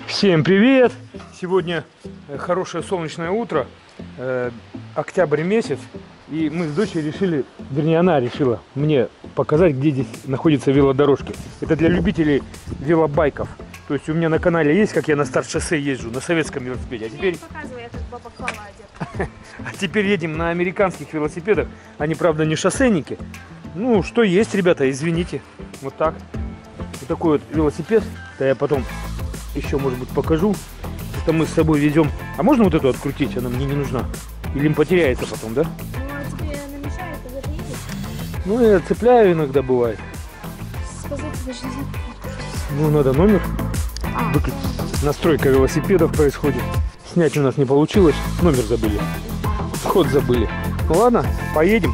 Всем привет! Сегодня хорошее солнечное утро, октябрь месяц, и мы с дочерью решили, вернее она решила мне показать, где здесь находятся велодорожки. Это для любителей велобайков. То есть у меня на канале есть, как я на старт-шоссе езжу, на советском велосипеде. А теперь... Показывай, я как баба Клава одета. А теперь едем на американских велосипедах. Они, правда, не шоссейники. Ну, что есть, ребята, извините. Вот так. Вот такой вот велосипед. Да я потом еще, может быть, покажу. Это мы с собой везем. А можно вот эту открутить? Она мне не нужна. Или им потеряется потом, да? Ну, а тебе намешает, когда ты едешь? Ну, я цепляю иногда, бывает. Сказать тебе нельзя. Ну, надо номер выключить. Настройка велосипедов происходит. Снять у нас не получилось. Номер забыли. Вход забыли. Ну ладно, поедем.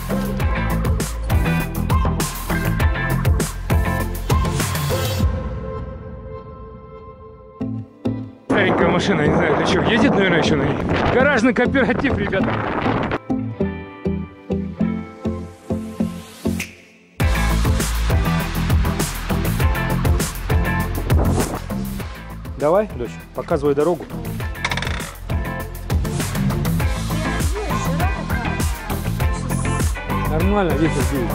Старенькая машина, не знаю для чего. Едет, наверное, еще на ней. Гаражный кооператив, ребята. Давай, дочь, показывай дорогу. Нормально, ветер дует.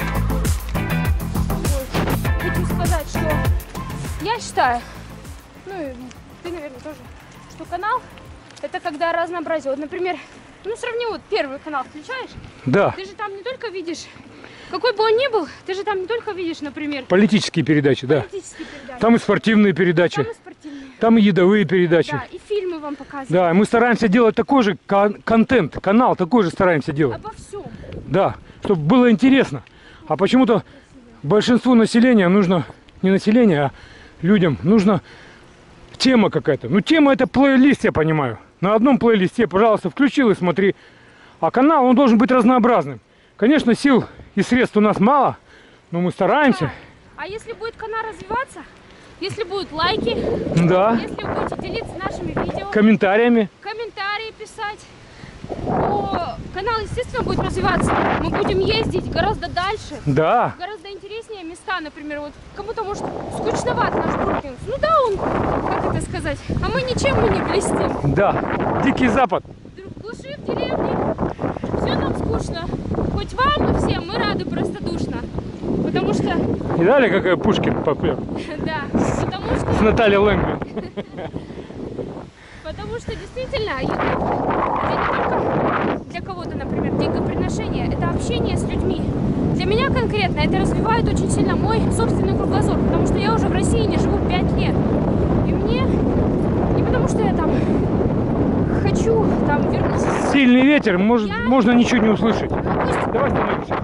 Хочу сказать, что я считаю, ну и ты, наверное, тоже, что канал это когда разнообразие. Вот, например, ну сравни вот первый канал включаешь. Да. Ты же там не только видишь, какой бы он ни был, ты же там не только видишь, например, Политические передачи, да. политические передачи. Там и спортивные передачи. Там и спортивные. Там и едовые передачи. Да, и фильмы вам показывают. Да, мы стараемся делать такой же контент, канал такой же стараемся делать. Обо всем. Да, чтобы было интересно. А почему-то большинству населения нужно, не население, а людям нужна тема какая-то. Ну, тема это плейлист, я понимаю. На одном плейлисте, пожалуйста, включил и смотри. А канал, он должен быть разнообразным. Конечно, сил и средств у нас мало, но мы стараемся. Да. А если будет канал развиваться, если будут лайки, Да. если вы будете делиться нашими видео, Комментариями. комментарии писать, то канал, естественно, будет развиваться. Мы будем ездить гораздо дальше, Да. гораздо интереснее места, например, вот кому-то может скучноват наш Бруклин. Ну да, он, как это сказать, а мы ничем мы не блестим. Да. Дикий Запад. В глуши, в деревне, все нам скучно. Хоть вам, но всем мы рады простодушно. Потому что... Не дали, какая Пушкин попер? Да, потому что... С Натальей Лэнгби. Потому что действительно YouTube это не только для кого-то, например, деньгоприношение, это общение с людьми. Для меня конкретно это развивает очень сильно мой собственный кругозор, потому что я уже в России не живу 5 лет. И мне, не потому что я там хочу там вернуться. Сильный ветер, можно ничего не услышать. Ну, пусть... Давай становимся.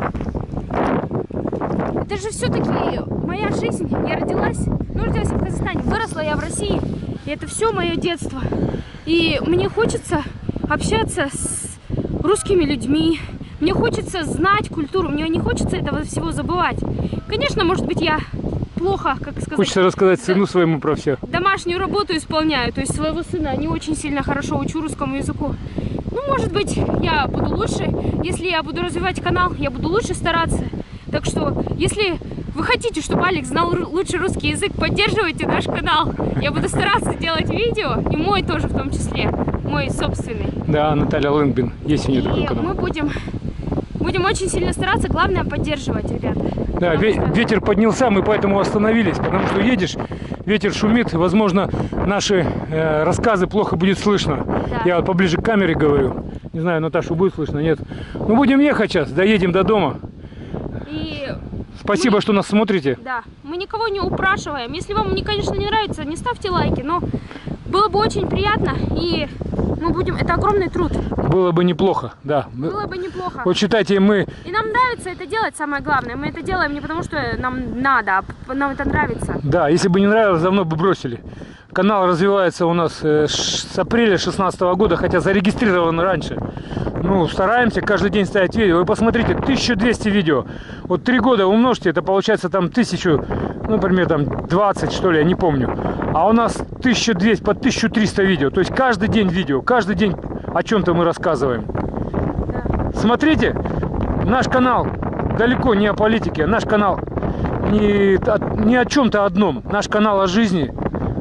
Это же все-таки моя жизнь. Я родилась в Казахстане, выросла я в России. И это все мое детство. И мне хочется общаться с русскими людьми. Мне хочется знать культуру. Мне не хочется этого всего забывать. Конечно, может быть, я плохо, как сказать... Хочется рассказать сыну своему про все. Домашнюю работу исполняю. То есть своего сына не очень сильно хорошо учу русскому языку. Ну, может быть, я буду лучше. Если я буду развивать канал, я буду лучше стараться. Так что, если вы хотите, чтобы Алекс знал лучше русский язык, поддерживайте наш канал. Я буду стараться делать видео, и мой тоже в том числе, мой собственный. Да, Наталья Лэнгбин, есть у нее такой И канал. мы будем очень сильно стараться, главное поддерживать, ребята. Да, ветер поднялся, мы поэтому остановились, потому что едешь, ветер шумит, возможно, наши рассказы плохо будет слышно. Да. Я вот поближе к камере говорю. Не знаю, Наташу будет слышно, нет. Ну, будем ехать сейчас, доедем до дома. И Спасибо, что нас смотрите. да, мы никого не упрашиваем. Если вам, конечно, не нравится, не ставьте лайки, но было бы очень приятно, и мы будем... Это огромный труд. Было бы неплохо, да. Было бы неплохо. Вот считайте, мы... И нам нравится это делать, самое главное. Мы это делаем не потому, что нам надо, а нам это нравится. Да, если бы не нравилось, давно бы бросили. Канал развивается у нас с апреля 2016 года, хотя зарегистрирован раньше. Ну, стараемся каждый день ставить видео. Вы посмотрите, 1200 видео. Вот 3 года умножьте, это получается там 1000, ну, например, там 20, что ли, я не помню. А у нас 1200, по 1300 видео. То есть каждый день видео, каждый день о чем-то мы рассказываем. Да. Смотрите, наш канал далеко не о политике. Наш канал не о чем-то одном. Наш канал о жизни,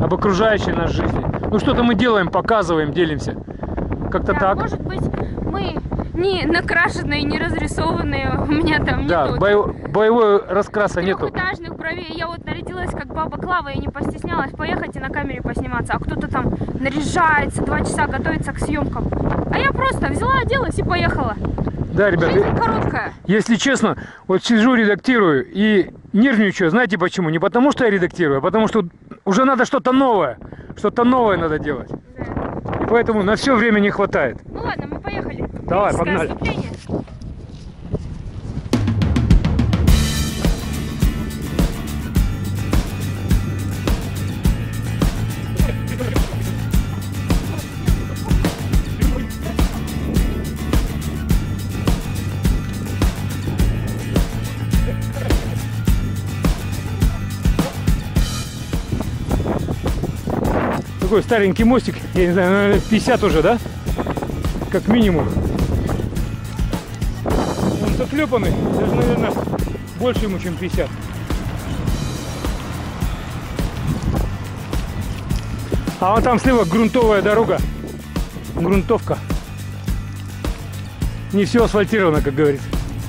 об окружающей нас жизни. Ну что-то мы делаем, показываем, делимся. Как-то Да, так. может быть, мы не накрашенные, не разрисованные. У меня там Да, нету боевой раскраса нету. трехэтажных бровей. Я вот нарядилась как баба Клава, я не постеснялась поехать и на камере посниматься. А кто-то там наряжается, 2 часа готовится к съемкам. А я просто взяла, оделась и поехала. Да, ребята, Жизнь короткая. если честно, вот сижу, редактирую и нервничаю. Знаете почему? Не потому, что я редактирую, а потому что уже надо что-то новое. Что-то новое надо делать. Да. И поэтому на все время не хватает. Ну ладно, мы поехали. Давай, Физическое погнали. отступление. Такой старенький мостик, я не знаю, наверное, 50 уже, да? Как минимум. Он заклепанный, даже, наверное, больше ему, чем 50. А вон там слева грунтовая дорога. Грунтовка. Не все асфальтировано, как говорится.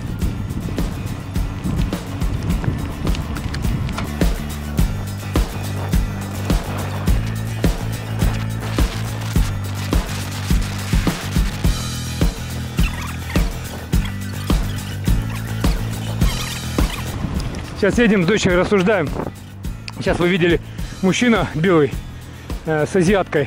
Сейчас едем с дочерью, рассуждаем. Сейчас вы видели, мужчина белый с азиаткой.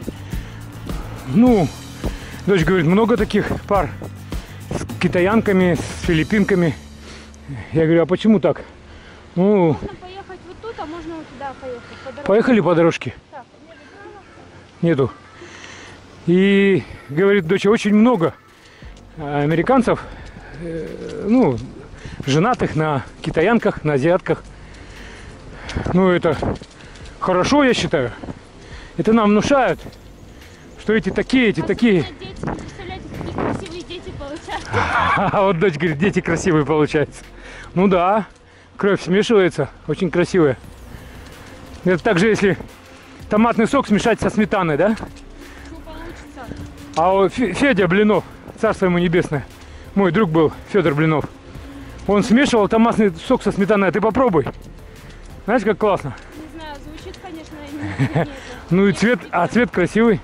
Ну, дочь говорит, много таких пар с китаянками, с филиппинками. Я говорю, а почему так? Ну, Можно поехать вот тут, а можно вот туда поехать. По дороге. поехали по дорожке. Так, Нету. И говорит, дочь, очень много американцев, ну, женатых на китаянках, на азиатках. Ну, это хорошо, я считаю. Это нам внушают, что эти такие, эти такие. Дети, представляете, какие красивые дети получаются. А вот дочь говорит, дети красивые получаются. Ну да, кровь смешивается, очень красивая. Это также, если томатный сок смешать со сметаной, да? Что получится? А вот Федя Блинов, царство ему небесное, мой друг был, Федор Блинов. Он смешивал томатный сок со сметаной, а ты попробуй. Знаешь, как классно? Не знаю, звучит, конечно, нет. Ну и цвет, а цвет красивый.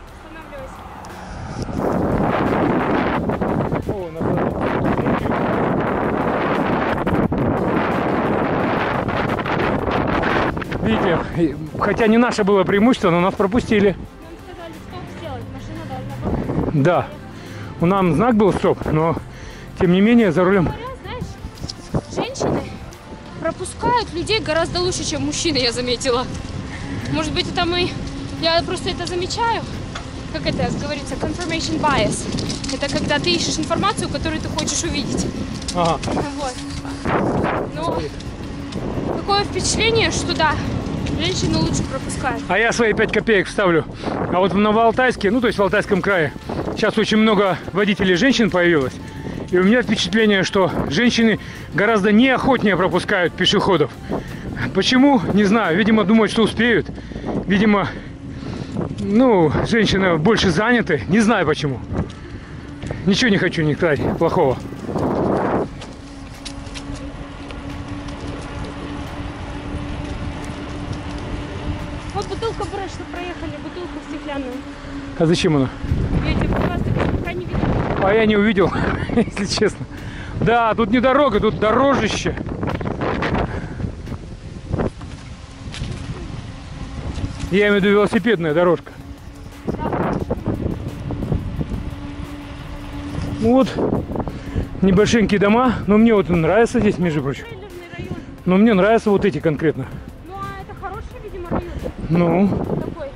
Видите, хотя не наше было преимущество, но нас пропустили. Нам сказали стоп сделать, машина должна была. Да, у нас знак был стоп, но тем не менее за рулем. Говоря, знаешь, женщины пропускают людей гораздо лучше, чем мужчины, я заметила. Может быть, это мы... Я просто это замечаю. Как это говорится, confirmation bias. Это когда ты ищешь информацию, которую ты хочешь увидеть. Ага. Вот. Но такое впечатление, что да, женщины лучше пропускают. А я свои 5 копеек вставлю. А вот в Новоалтайске, ну то есть в Алтайском крае, сейчас очень много водителей женщин появилось. И у меня впечатление, что женщины гораздо неохотнее пропускают пешеходов. Почему? Не знаю. Видимо, думают, что успеют. Видимо, ну, женщины больше заняты. Не знаю почему. Ничего не хочу не сказать плохого. Вот бутылка брать, что проехали, бутылку стеклянную. А зачем она? Я тебе просто пока не видела. А я не увидел, если честно. Да, тут не дорога, тут дорожище. Я имею в виду велосипедная дорожка. Ну вот, небольшенькие дома, но мне вот нравится здесь, между прочим. Трейлерный район. Но мне нравятся вот эти конкретно. Ну а это хороший, видимо, район. Ну, Такой.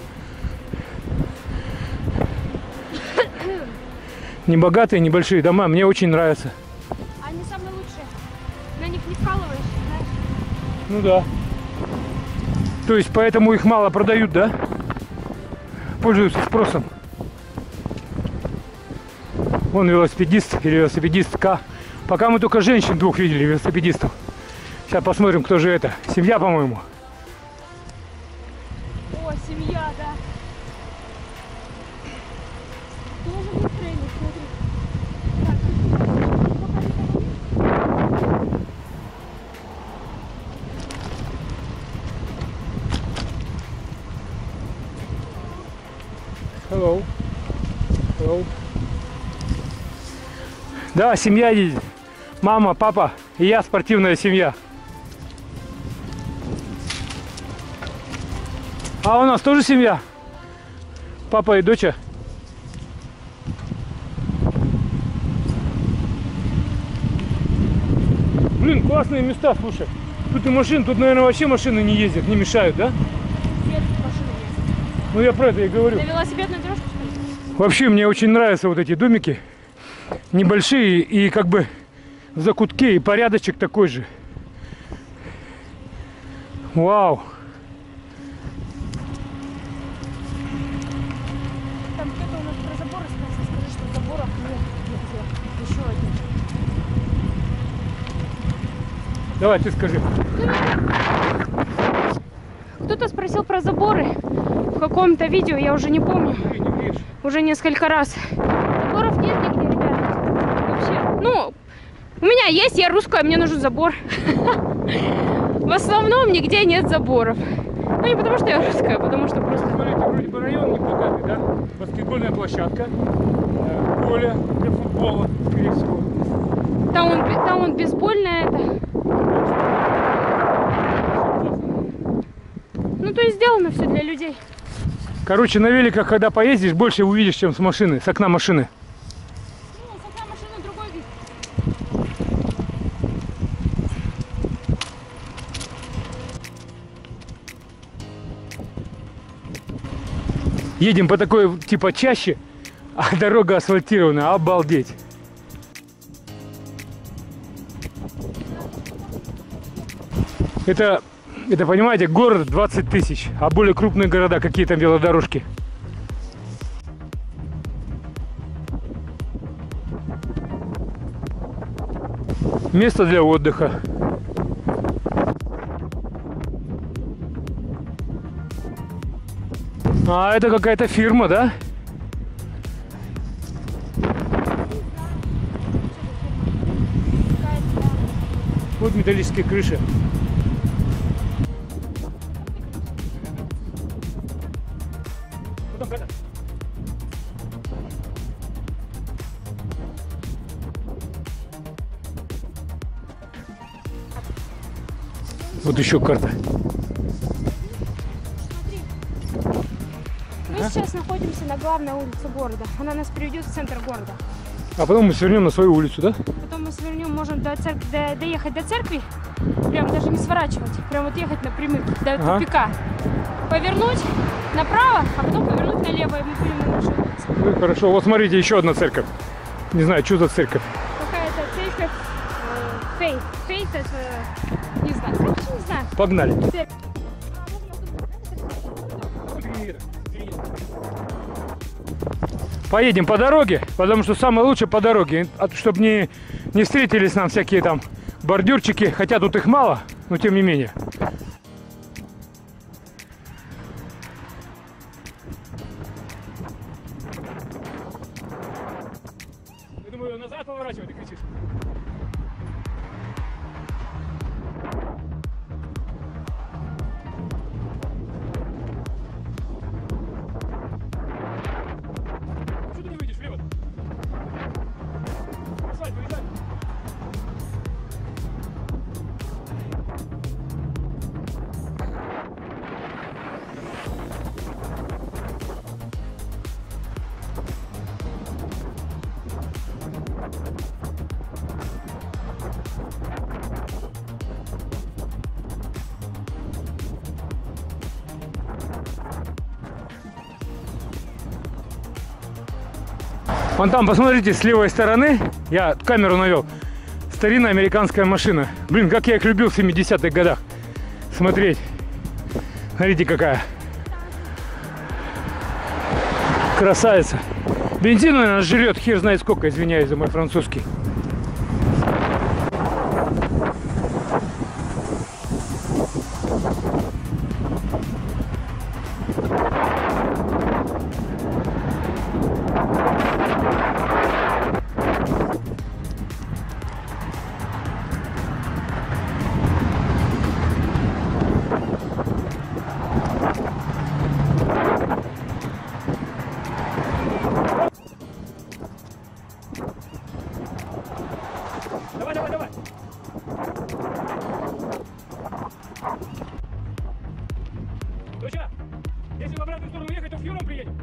небогатые, небольшие дома, мне очень нравятся. Они самые лучшие. На них не вкалываешь, знаешь. Ну да. То есть поэтому их мало продают, да? Пользуются спросом. Вон велосипедист или велосипедистка. Пока мы только женщин 2 видели, велосипедистов. Сейчас посмотрим, кто же это. Семья, по-моему. Да, Семья, да. Тоже выстроили, смотри. Так, Hello. Hello. Да, семья едет. Мама, папа и я, спортивная семья. А у нас тоже семья? Папа и доча? Блин, классные места, слушай. Тут и машин, тут, наверное, вообще машины не ездят, не мешают, да? Ну я про это и говорю. на велосипедную дорожку, что ли? Вообще мне очень нравятся вот эти домики. Небольшие и как бы в закутке, и порядочек такой же. Вау. Там кто-то у нас про заборы спросил, скажи, что заборов нет нигде. Еще один. Давай, ты скажи. Кто-то спросил про заборы в каком-то видео, я уже не помню. Уже несколько раз. Заборов нет нигде, ребята. Вообще, ну, у меня есть, я русская, мне нужен забор. В основном нигде нет заборов. Ну, не потому что я русская, а потому что просто... Смотрите, вроде бы район небогатый, да? Баскетбольная площадка, поле для футбола, скорее всего. Там он бейсбольная это. Ну, то есть сделано все для людей. Короче, на великах, когда поездишь, больше увидишь, чем с машины, с окна машины. Ну, с окна машины другой вид. Едем по такой, типа, чаще, а дорога асфальтированная, обалдеть. Это, понимаете, город 20 тысяч, а более крупные города, какие там велодорожки. Место для отдыха. А это какая-то фирма, да? Вот металлические крыши. Вот еще карта. Мы сейчас находимся на главной улице города. Она нас приведет в центр города. А потом мы свернем на свою улицу, да? Потом мы свернем, можем доехать до церкви, прям даже не сворачивать, прям вот ехать напрямик до тупика. Повернуть направо, а потом повернуть налево, и мы будем на нашей улице. Ну, хорошо, вот смотрите, еще одна церковь. Не знаю, что за церковь. Какая-то церковь, фейт, это, не знаю, короче, не знаю. Погнали. Церковь. Поедем по дороге, потому что самое лучшее по дороге, чтобы не встретились нам всякие там бордюрчики, хотя тут их мало, но тем не менее. Я думаю, назад поворачивай, ты кричишь. Что ты не выйдешь влево? Асфальт, выезжай. Вон там, посмотрите, с левой стороны, я камеру навел, старинная американская машина. Блин, как я их любил в 70-х годах смотреть. Смотрите, какая красавица. Бензин, наверное, жрет хер знает сколько, извиняюсь за мой французский. Если в обратную сторону ехать, то в Юром приедем.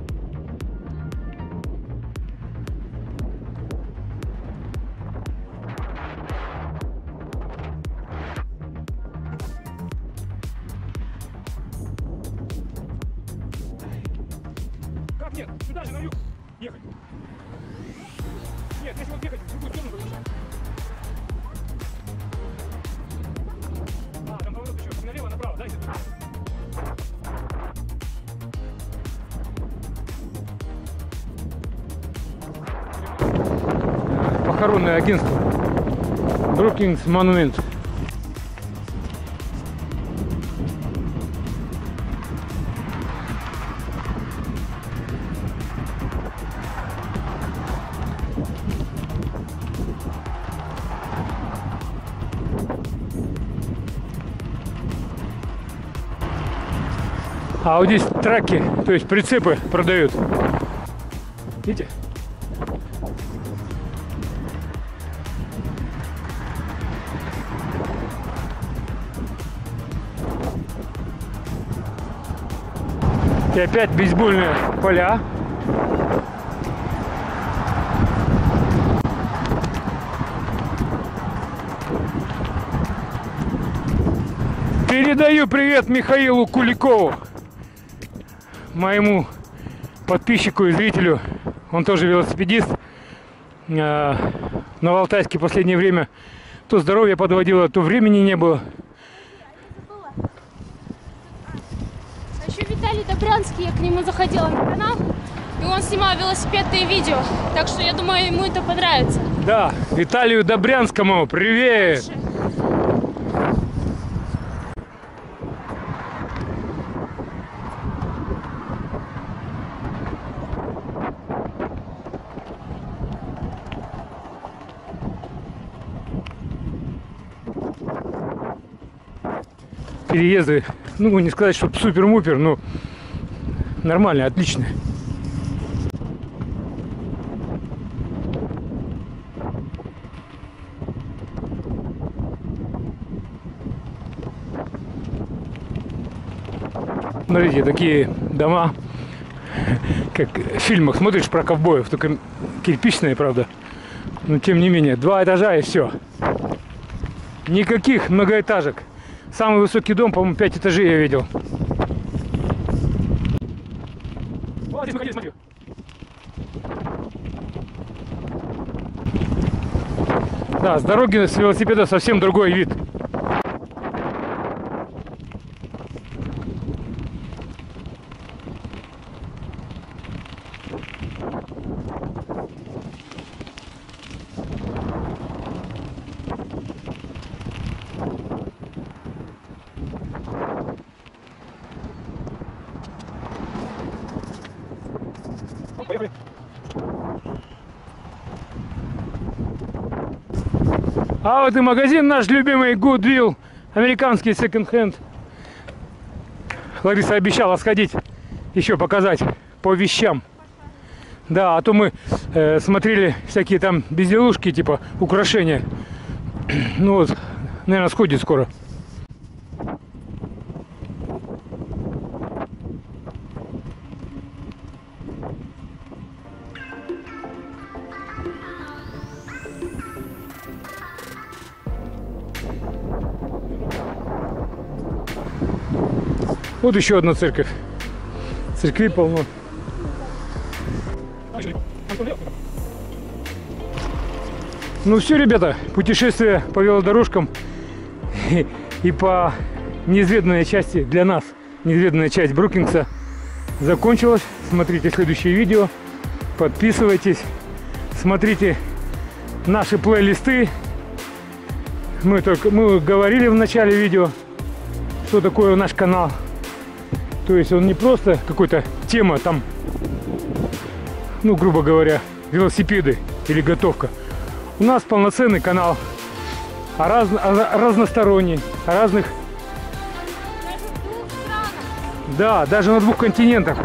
Как нет? Сюда же, на юг. Ехать. Нет, если вот ехать, в другую сторону выключать. А, там поворот еще. Налево, направо, дальше. Похоронное агентство. Brookings Monument. А вот здесь траки, то есть прицепы продают. Видите? И опять бейсбольные поля. Передаю привет Михаилу Куликову, моему подписчику и зрителю. Он тоже велосипедист. В Новоалтайске в последнее время то здоровье подводило, то времени не было. А еще Виталий Добрянский, я к нему заходила на канал, и он снимал велосипедные видео. Так что я думаю, ему это понравится. Да, Виталию Добрянскому привет! Переезды, ну не сказать, что супер-мупер, но нормально, отлично. Смотрите, такие дома, как в фильмах смотришь про ковбоев, только кирпичные, правда, но тем не менее, 2 этажа и все. Никаких многоэтажек. Самый высокий дом, по-моему, 5 этажей я видел. Вот здесь выходи, смотри. Да, с дороги с велосипеда совсем другой вид. Поехали. А вот и магазин наш любимый Goodwill, американский секонд-хенд. Лариса обещала сходить, еще показать по вещам. Да, а то мы смотрели всякие там безделушки, типа украшения. Ну вот, наверное, сходит скоро. Вот еще одна церковь. Церкви полно. Ну все, ребята, путешествие по велодорожкам и по неизведанной части для нас, неизведанная часть Брукингса закончилась. Смотрите следующие видео, подписывайтесь, смотрите наши плейлисты. Мы говорили в начале видео, что такое наш канал. То есть он не просто какой-то тема там, ну, грубо говоря, велосипеды или готовка. У нас полноценный канал, разносторонний, о разных... Даже в 2 странах. Да, даже на 2 континентах.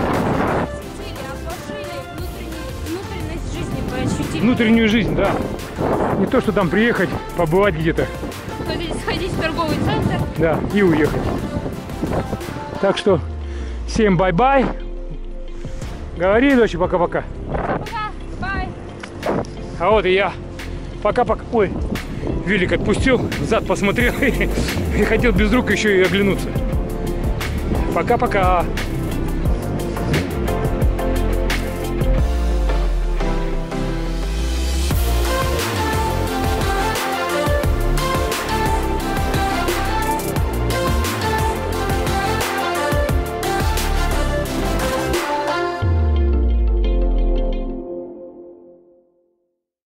Внутренность жизни вы ощутили. Внутреннюю жизнь, да. Не то, что там приехать, побывать где-то. Сходить в торговый центр. Да, и уехать. Так что Всем бай-бай. Говори, дочь, пока-пока. Пока, бай. А вот и я. Пока-пока. Ой, велик отпустил, зад посмотрел и хотел без рук еще и оглянуться. Пока-пока.